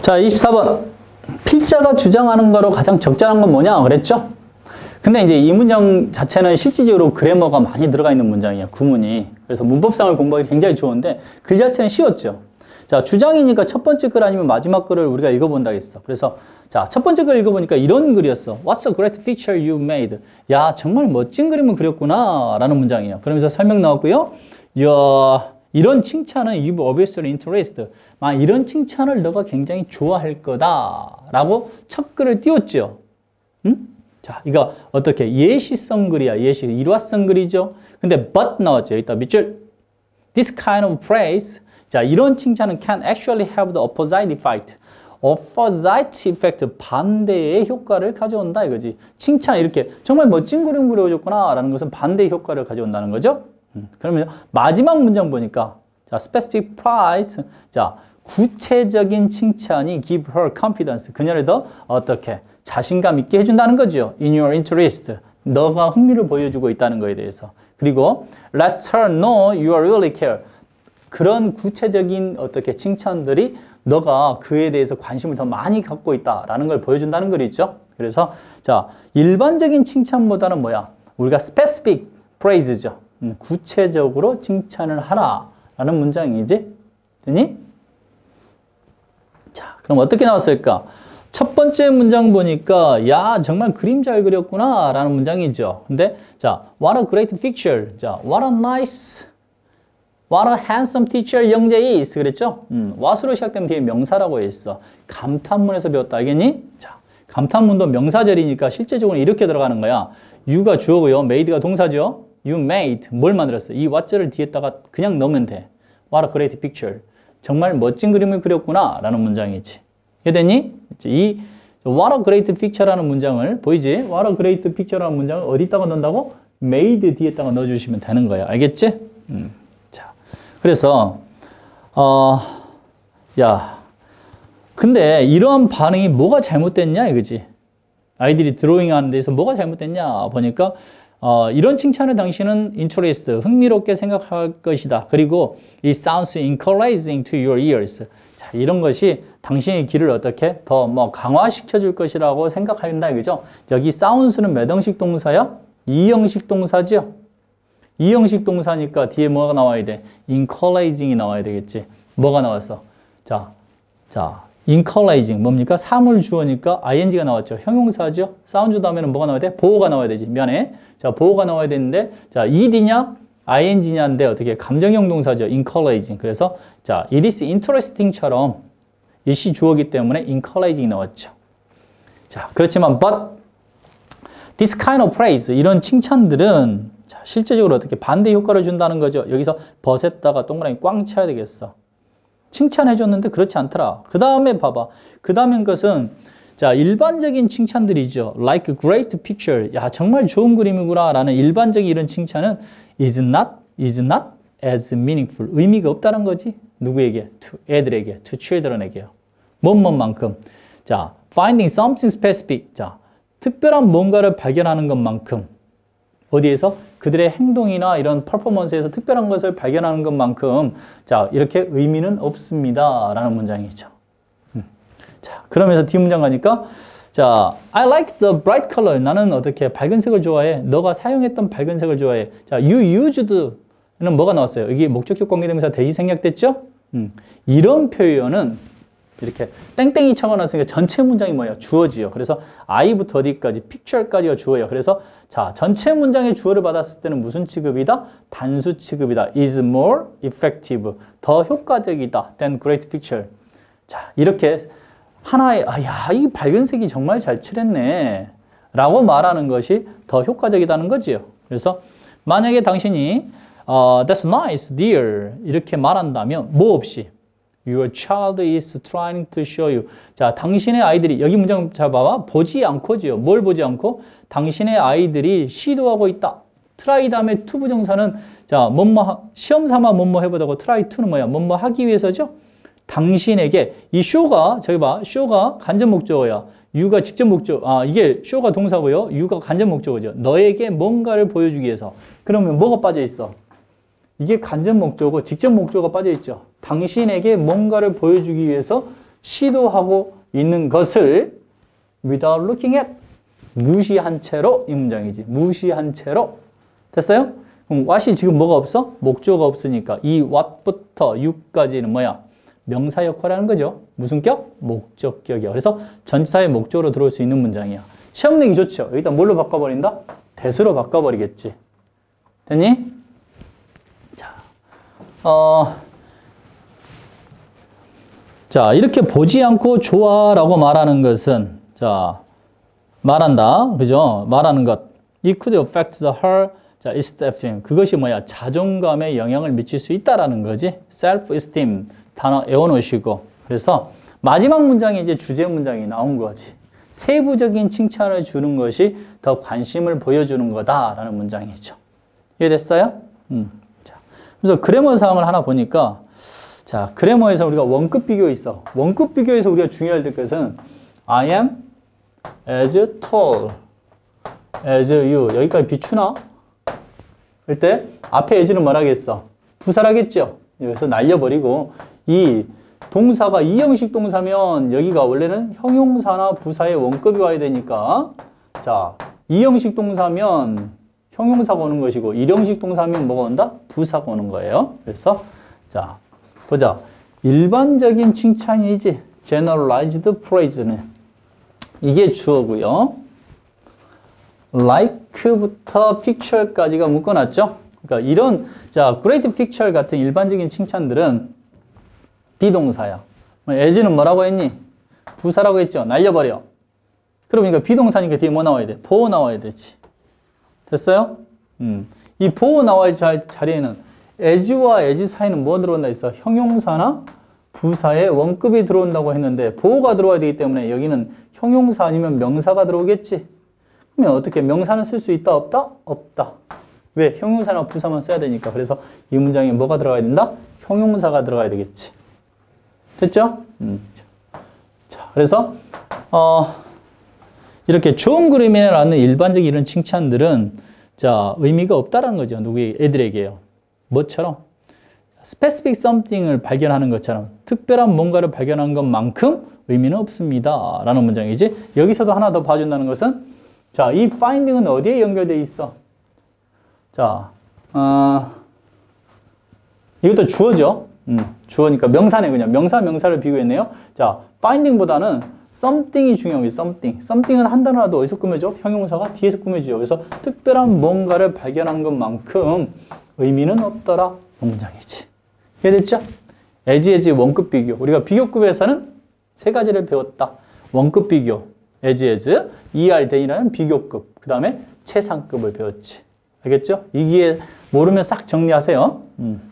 자, 24번. 필자가 주장하는 거로 가장 적절한 건 뭐냐 그랬죠? 근데 이제 이 문장 자체는 실질적으로 그래머가 많이 들어가 있는 문장이에요. 구문이. 그래서 문법상을 공부하기 굉장히 좋은데 글 자체는 쉬웠죠. 자, 주장이니까 첫 번째 글 아니면 마지막 글을 우리가 읽어본다 했어. 그래서 자, 첫 번째 글 읽어보니까 이런 글이었어. What's a great picture you made? 야, 정말 멋진 그림을 그렸구나 라는 문장이에요. 그러면서 설명 나왔고요. 이런 칭찬은 you've obviously interested. 이런 칭찬을 너가 굉장히 좋아할 거다 라고 첫 글을 띄웠죠. 응? 자, 이거 어떻게? 예시성 글이야. 예시. 일화성 글이죠. 근데 but 나왔죠. 이따 밑줄. This kind of praise. 자, 이런 칭찬은 can actually have the opposite effect. opposite effect. 반대의 효과를 가져온다 이거지. 칭찬 이렇게 정말 멋진 그림 그려줬구나 라는 것은 반대의 효과를 가져온다는 거죠. 그러면 마지막 문장 보니까 자, specific praise. 자, 구체적인 칭찬이 give her confidence. 그녀를 더 어떻게? 자신감 있게 해준다는 거죠. In your interest. 너가 흥미를 보여주고 있다는 거에 대해서. 그리고 let her know you really care. 그런 구체적인 어떻게 칭찬들이 너가 그에 대해서 관심을 더 많이 갖고 있다라는 걸 보여준다는 거겠죠. 그래서 자, 일반적인 칭찬보다는 뭐야? 우리가 specific praise죠. 구체적으로 칭찬을 하라라는 문장이지. 되니? 자, 그럼 어떻게 나왔을까? 첫 번째 문장 보니까 야, 정말 그림 잘 그렸구나 라는 문장이죠. 근데 자, what a great picture. 자, what a nice, what a handsome teacher 영재 is. 그랬죠? what으로 시작되면 뒤에 명사라고 했어. 감탄문에서 배웠다. 알겠니? 자, 감탄문도 명사절이니까 실제적으로 이렇게 들어가는 거야. you가 주어고요. made가 동사죠. you made. 뭘 만들었어? 이 what절을 뒤에다가 그냥 넣으면 돼. what a great picture. 정말 멋진 그림을 그렸구나 라는 문장이지. 이해됐니? 이 What a great picture라는 문장을 보이지? What a great picture라는 문장을 어디다가 넣는다고? made 뒤에다가 넣어주시면 되는 거야. 알겠지? 자, 그래서 야, 근데 이러한 반응이 뭐가 잘못됐냐 이거지? 아이들이 드로잉 하는 데서 뭐가 잘못됐냐 보니까 이런 칭찬을 당신은 interest, 흥미롭게 생각할 것이다. 그리고 it sounds encouraging to your ears. 자, 이런 것이 당신의 귀를 어떻게 더 강화시켜 줄 것이라고 생각한다. 그죠? 여기 sounds는 몇 형식 동사야? 2형식 동사죠? 2형식 동사니까 뒤에 뭐가 나와야 돼? encouraging이 나와야 되겠지. 뭐가 나왔어? 자, encouraging 뭡니까? 사물 주어니까 ing가 나왔죠. 형용사죠. 사운드 다음에는 뭐가 나와야 돼? 보호가 나와야 되지. 미안해. 자, 보호가 나와야 되는데 자, ed냐? ing냐인데 어떻게? 감정형 동사죠. encouraging. 그래서 자, it is interesting처럼 it이 주어기 때문에 encouraging 나왔죠. 자, 그렇지만 but this kind of praise 이런 칭찬들은 자, 실제적으로 어떻게 반대 효과를 준다는 거죠. 여기서 but에다가 동그라미 꽝 쳐야 되겠어. 칭찬해줬는데 그렇지 않더라. 그 다음에 봐봐. 그 다음엔 것은 자, 일반적인 칭찬들이죠. Like a great picture. 야, 정말 좋은 그림이구나 라는 일반적인 이런 칭찬은 is not as meaningful. 의미가 없다는 거지. 누구에게? To 애들에게, to children에게요. 뭐만큼. 자, finding something specific. 자, 특별한 뭔가를 발견하는 것만큼. 어디에서? 그들의 행동이나 이런 퍼포먼스에서 특별한 것을 발견하는 것만큼 자, 이렇게 의미는 없습니다. 라는 문장이죠. 자, 그러면서 뒷문장 가니까 자, I like the bright color. 나는 어떻게 밝은 색을 좋아해. 너가 사용했던 밝은 색을 좋아해. 자, you used는 뭐가 나왔어요? 여기 목적격 관계대명사 대시 생략됐죠? 이런 표현은 이렇게 땡땡이 적어놨으니까 전체 문장이 뭐예요? 주어지요. 그래서 I부터 어디까지? picture까지가 주어예요. 그래서 자, 전체 문장의 주어를 받았을 때는 무슨 취급이다? 단수 취급이다. is more effective. 더 효과적이다. than great picture. 자, 이렇게 하나의 야, 이 밝은 색이 정말 잘 칠했네 라고 말하는 것이 더 효과적이다는 거지요. 그래서 만약에 당신이 That's nice, dear 이렇게 말한다면 뭐 없이 Your child is trying to show you. 자, 당신의 아이들이 여기 문장 잘 봐봐. 보지 않고지요. 뭘 보지 않고? 당신의 아이들이 시도하고 있다. try 다음에 to 부정사는 자, 시험 삼아 뭐뭐 해보자고 try to는 뭐야? 뭐뭐 하기 위해서죠. 당신에게 이 show가 저기 봐. show가 간접 목적어야. you가 직접 목적. 이게 show가 동사고요. you가 간접 목적어죠. 너에게 뭔가를 보여주기 위해서. 그러면 뭐가 빠져 있어? 이게 간접 목적어, 직접 목적어가 빠져 있죠. 당신에게 뭔가를 보여주기 위해서 시도하고 있는 것을 without looking at 무시한 채로 이 문장이지. 무시한 채로. 됐어요? 그럼 what이 지금 뭐가 없어? 목조가 없으니까 이 what부터 you까지는 뭐야? 명사 역할을 하는 거죠. 무슨 격? 목적격이야. 그래서 전치사의 목적으로 들어올 수 있는 문장이야. 시험 내기 좋죠? 여기다 뭘로 바꿔버린다? 대수로 바꿔버리겠지. 됐니? 자, 자, 이렇게 보지 않고 좋아라고 말하는 것은, 자, 말한다. 그죠? 말하는 것. It could affect her, 자, esteem. 그것이 뭐야? 자존감에 영향을 미칠 수 있다라는 거지. self-esteem. 단어 외워놓으시고. 그래서 마지막 문장이 이제 주제 문장이 나온 거지. 세부적인 칭찬을 주는 것이 더 관심을 보여주는 거다라는 문장이죠. 이해됐어요? 자, 그래서 그래머 사항을 하나 보니까, 자, 그래머에서 우리가 원급 비교 있어. 원급 비교에서 우리가 중요할 것은 I am as tall as you. 여기까지 비추나? 그럴 때 앞에 as는 뭐라겠어? 부사라겠죠? 여기서 날려버리고 이 동사가 이형식 동사면 여기가 원래는 형용사나 부사의 원급이 와야 되니까 자, 이형식 동사면 형용사가 오는 것이고 일형식 동사면 뭐가 온다? 부사가 오는 거예요. 그래서 자, 보자. 일반적인 칭찬이지. generalized praise는 이게 주어고요. like부터 picture까지가 묶어놨죠. 그러니까 이런 자, great picture 같은 일반적인 칭찬들은 비동사야. as는 뭐라고 했니? 부사라고 했죠. 날려버려. 그러니까 비동사니까 뒤에 뭐 나와야 돼? 보호 나와야 되지. 됐어요? 이 보호 나와야 될 자리에는 as와 as 사이는 뭐 들어온다 했어? 형용사나 부사의 원급이 들어온다고 했는데 보호가 들어와야 되기 때문에 여기는 형용사 아니면 명사가 들어오겠지. 그러면 어떻게 명사는 쓸 수 있다? 없다? 없다. 왜? 형용사나 부사만 써야 되니까. 그래서 이 문장에 뭐가 들어가야 된다? 형용사가 들어가야 되겠지. 됐죠? 자, 그래서 이렇게 좋은 그림이라는 일반적인 이런 칭찬들은 자, 의미가 없다라는 거죠. 누구에게? 애들에게요. 뭐처럼? specific something을 발견하는 것처럼 특별한 뭔가를 발견한 것만큼 의미는 없습니다. 라는 문장이지. 여기서도 하나 더 봐준다는 것은 자, 이 finding은 어디에 연결되어 있어? 자, 이것도 주어죠. 주어니까 명사네. 그냥 명사를 비교했네요. 자, finding보다는 something이 중요한 거예요. something은 한 단어라도 어디서 꾸며줘? 형용사가 뒤에서 꾸며줘요. 그래서 특별한 뭔가를 발견한 것만큼 의미는 없더라. 문장이지. 이해됐죠? as 원급 비교. 우리가 비교급에서는 세 가지를 배웠다. 원급 비교, as, ER-den이라는 비교급. 그 다음에 최상급을 배웠지. 알겠죠? 이게 모르면 싹 정리하세요.